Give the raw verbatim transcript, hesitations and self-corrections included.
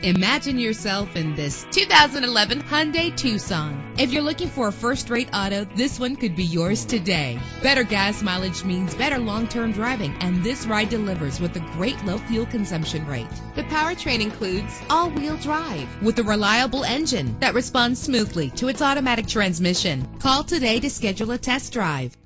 Imagine yourself in this two thousand eleven Hyundai Tucson. If you're looking for a first-rate auto, this one could be yours today. Better gas mileage means better long-term driving, and this ride delivers with a great low fuel consumption rate. The powertrain includes all-wheel drive with a reliable engine that responds smoothly to its automatic transmission. Call today to schedule a test drive.